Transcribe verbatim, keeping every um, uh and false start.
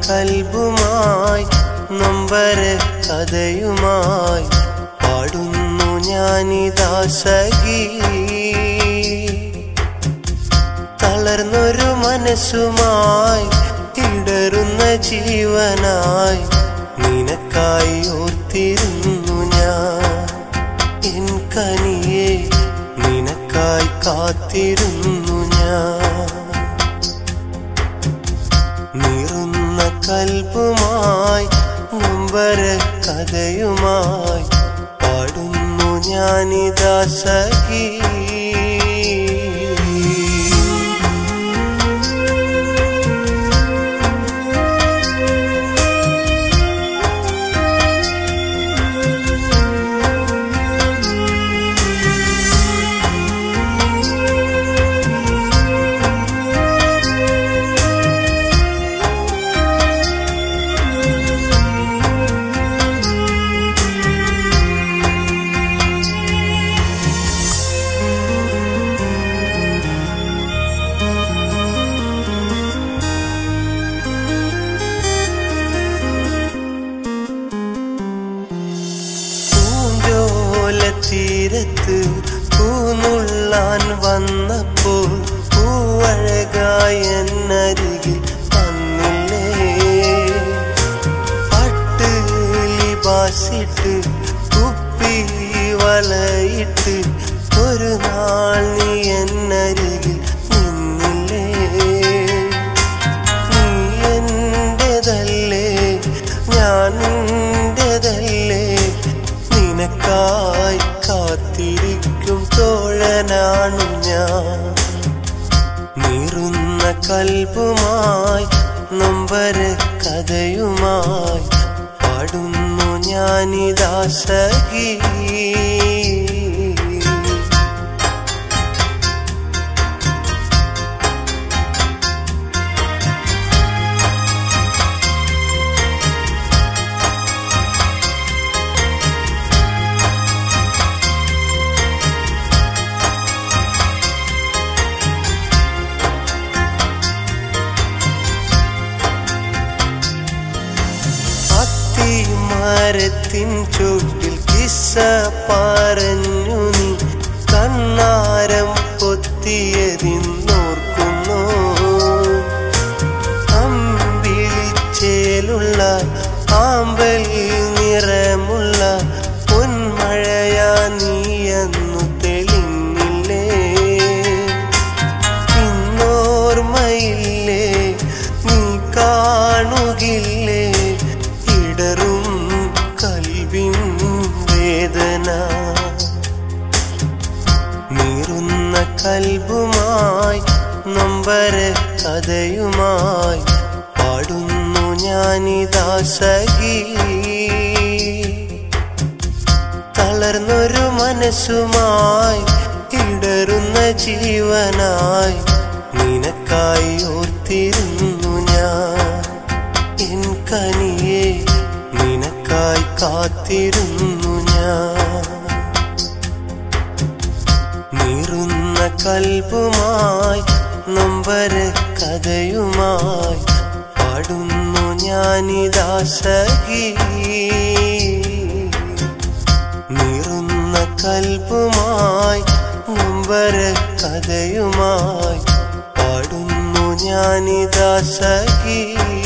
കൽബുമായി നൊമ്പര കഥയുമായി പാടുന്നു ഞാനിതാ സഖി. തളർന്നൊരു മനസ്സുമായി ഇടറുന്ന ജീവനായി നിനക്കായി ഓർത്തിരുന്നു ഞാൻ. എൻ കനിയെ നിനക്കായി കാത്തിരുന്നു ഞാൻ. നീറുന്ന കൽബുമായി നൊമ്പര കഥയുമായി പാടുന്നു ഞാനിതാ സഖി. തീരത്ത് പൂനുള്ളാൻ വന്നപ്പോൾ പൂവഴകായ എന്നരികിൽ വന്നില്ലേ. പട്ട് ലിബാസിട്ട് കുപ്പി വലയിട്ട് ഒരു നാൾ നീ എന്നരികിൽ നിന്നില്ലേ. നീ എന്റേതല്ലേ ഞാൻ നിന്റേതല്ലേ, നിനക്കായി കാത്തിരിക്കും തോഴനാണു ഞാൻ. നീറുന്ന കൽബുമായി നൊമ്പര കഥയുമായി പാടുന്നു ഞാനിതാ സഖി. മരത്തിൻ ചുട്ടിൽ കിസ്സ പറഞ്ഞു നീ കണ്ണാരം പൊത്തിയതിന്നോർക്കുന്നു. അമ്പിളിച്ചേലുള്ള ആമ്പൽ നിറമുള്ള പൊന്മഴയാ നീയെന്നു തെളിഞ്ഞില്ലേ. ഇന്നോർമ്മയില്ലേ നീ കാണുകില്ലേ ഇടറും കൽവിൻ വേദന. നീറുന്ന കൽബുമായി നൊമ്പര കഥയുമായി പാടുന്നു ഞാനിതാ സഖി. തളർന്നൊരു മനസ്സുമായി ഇടറുന്ന ജീവനായി നിനക്കായി ഓർത്തിരുന്നു ഞാൻ. എൻ കനിയെ നിനക്കായി കാത്തിരുന്നു ഞാൻ. നീറുന്ന കൽബുമായി നൊമ്പര കഥയുമായി പാടുന്നു ഞാനിതാ സഖി. നീറുന്ന കൽബുമായി നൊമ്പര കഥയുമായി പാടുന്നു ഞാനിതാ സഖി.